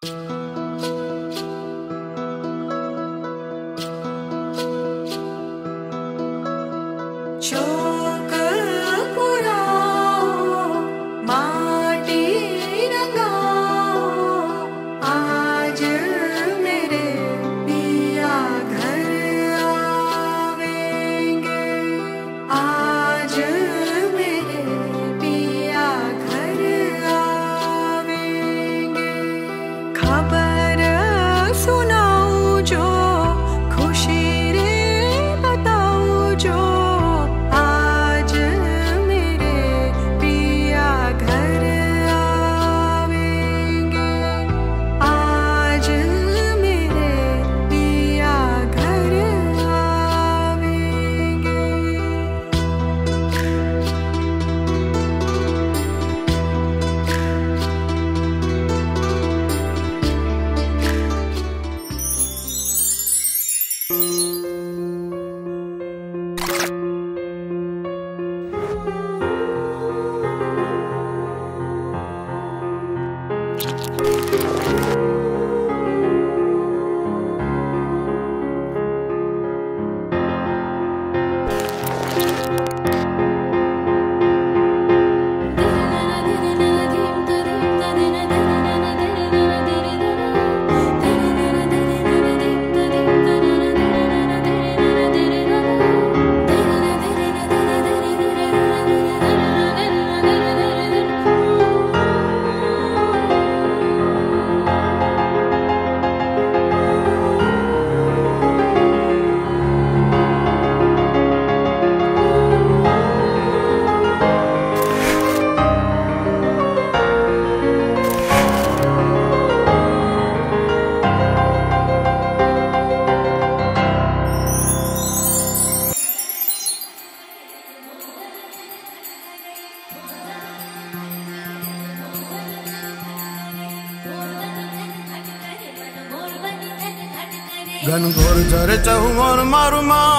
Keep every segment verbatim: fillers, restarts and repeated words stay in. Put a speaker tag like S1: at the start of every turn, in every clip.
S1: घन घोर झरे चहु मोर मारू मान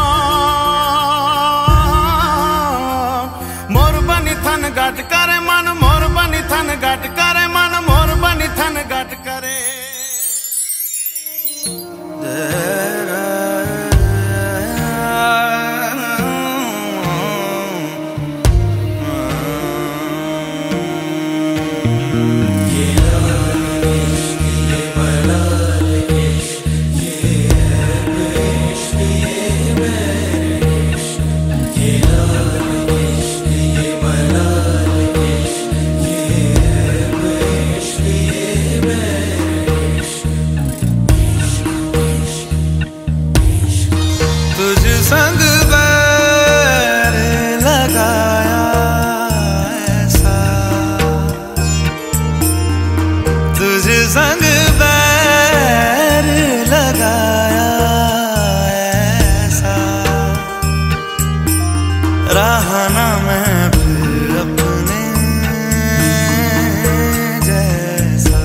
S1: मोर बनी थन गाट करे मन मोर बनी थन गाट करे मन मोर बनी थन गाट करे।
S2: संग बैर लगाया ऐसा तुझे संग बैर लगाया ऐसा रहा ना मैं फिर अपने जैसा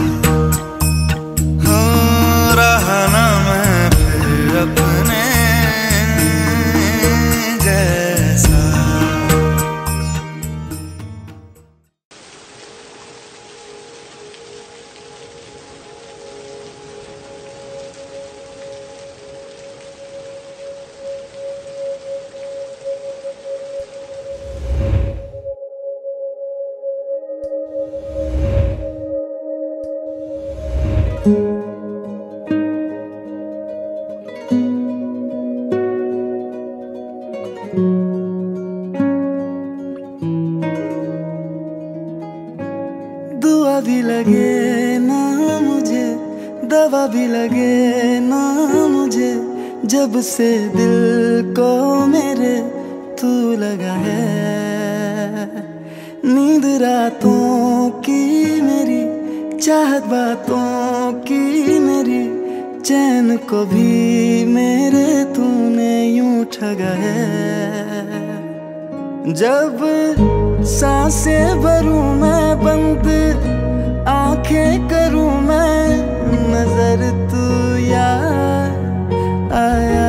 S2: हो रहा ना मैं फिर अपने
S3: दुआ भी लगे ना मुझे दवा भी लगे ना मुझे जब से दिल को मेरे तू लगा है। नींद रातों की मेरी चाहत बातों की मेरी चैन को भी मेरे तूने यूं ठगा है। जब सांसें भरूं मैं बंद आंखें करूं मैं नजर तू यार आया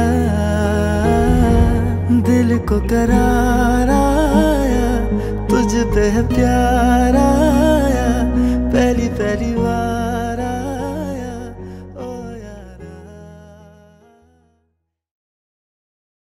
S3: दिल को करार आया तुझ पे प्यार